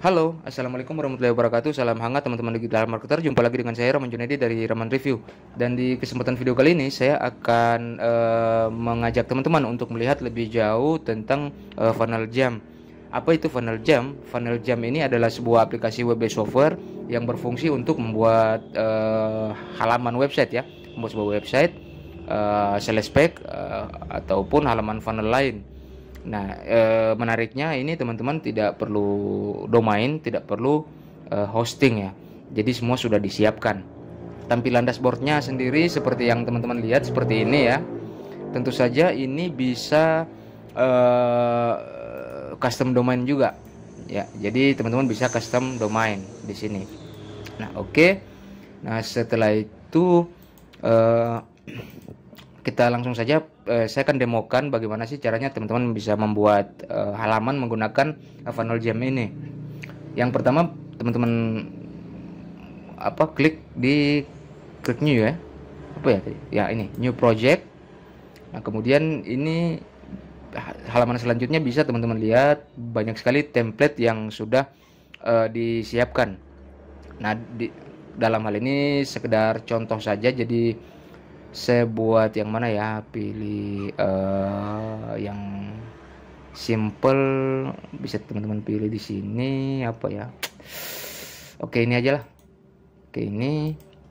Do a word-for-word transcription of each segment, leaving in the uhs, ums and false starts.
Halo, assalamualaikum warahmatullahi wabarakatuh. Salam hangat teman-teman digital marketer. Jumpa lagi dengan saya Roman Junaidi dari Raman Review. Dan di kesempatan video kali ini saya akan eh, mengajak teman-teman untuk melihat lebih jauh tentang eh, funnel jam. Apa itu funnel jam? Funnel jam ini adalah sebuah aplikasi web based software yang berfungsi untuk membuat eh, halaman website ya, membuat sebuah website, eh, sales page eh, ataupun halaman funnel lain. Nah, e, menariknya ini teman-teman tidak perlu domain, tidak perlu e, hosting ya. Jadi semua sudah disiapkan. Tampilan dashboardnya sendiri seperti yang teman-teman lihat seperti ini ya. Tentu saja ini bisa e, custom domain juga. Ya, jadi teman-teman bisa custom domain di sini. Nah, oke. Okay. Nah, setelah itu e, kita langsung saja, eh, saya akan demokan bagaimana sih caranya teman-teman bisa membuat eh, halaman menggunakan funnel jam ini. Yang pertama teman-teman apa klik di klik new ya, apa ya tadi ya, ini new project. Nah kemudian ini halaman selanjutnya bisa teman-teman lihat banyak sekali template yang sudah eh, disiapkan. Nah di dalam hal ini sekedar contoh saja, jadi saya buat yang mana ya, pilih uh, yang simple. Bisa teman-teman pilih di sini apa ya, oke ini aja lah. Oke ini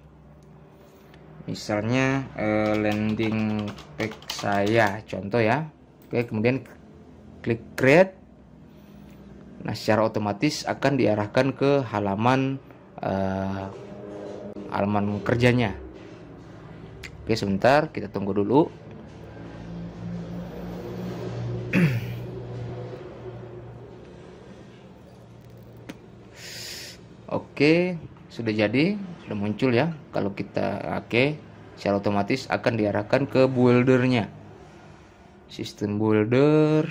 misalnya uh, landing page saya contoh ya. Oke kemudian klik create. Nah secara otomatis akan diarahkan ke halaman uh, halaman kerjanya. Oke sebentar, kita tunggu dulu. Oke, sudah jadi, sudah muncul ya. Kalau kita oke, secara otomatis akan diarahkan ke buildernya. Sistem builder.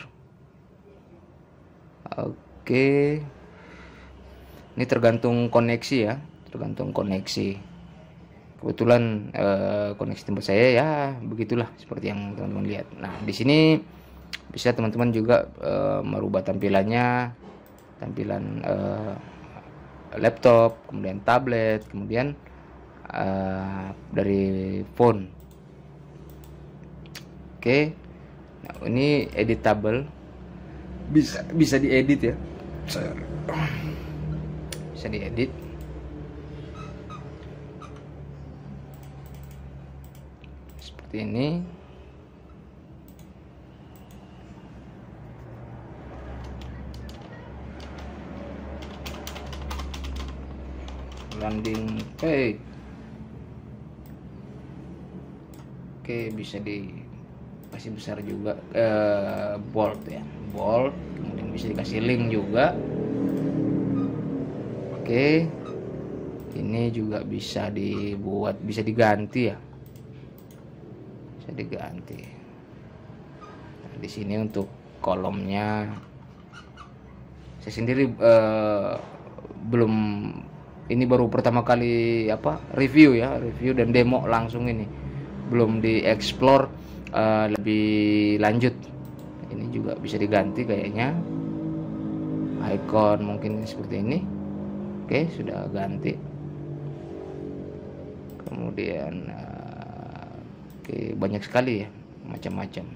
Oke. Ini tergantung koneksi ya, tergantung koneksi. Kebetulan eh, koneksi tempat saya ya begitulah seperti yang teman-teman lihat. Nah di sini bisa teman-teman juga eh, merubah tampilannya, tampilan eh, laptop, kemudian tablet, kemudian eh, dari phone. Oke, nah ini editable, bisa bisa diedit ya, bisa diedit. Ini landing page. Oke bisa dikasih besar juga, eh, bold ya, bold, kemudian bisa dikasih link juga. Oke ini juga bisa dibuat, bisa diganti ya, diganti. Nah, di sini untuk kolomnya saya sendiri eh, belum, ini baru pertama kali apa review ya, review dan demo langsung, ini belum dieksplor eh, lebih lanjut. Ini juga bisa diganti kayaknya, icon mungkin seperti ini. Oke sudah ganti. Kemudian oke, banyak sekali ya, macam-macam.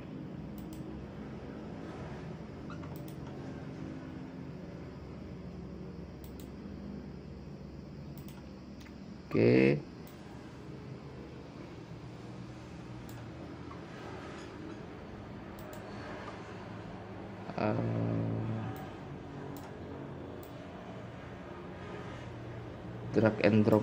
Oke. Uh, drag and drop.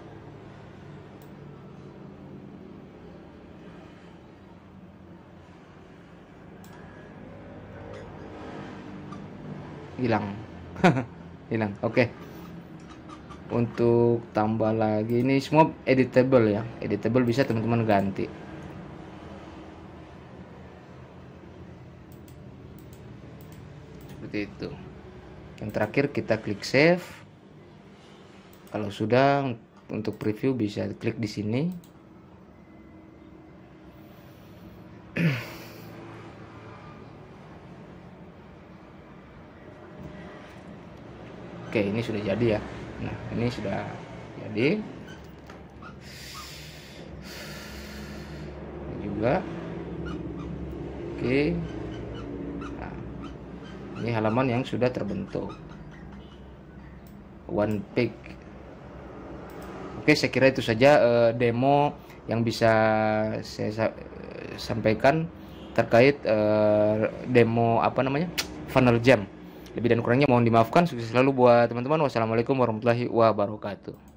Hilang. Hilang. Oke. Untuk tambah lagi, ini semua editable ya, editable, bisa teman-teman ganti. Seperti itu. Yang terakhir kita klik save. Kalau sudah, untuk preview bisa klik di sini. Oke, ini sudah jadi ya. Nah, ini sudah jadi. Ini juga. Oke. Nah, ini halaman yang sudah terbentuk. One page. Oke, saya kira itu saja uh, demo yang bisa saya sa sampaikan terkait uh, demo apa namanya funnel jam. Lebih dan kurangnya mohon dimaafkan. Sukses selalu buat teman-teman. Wassalamualaikum warahmatullahi wabarakatuh.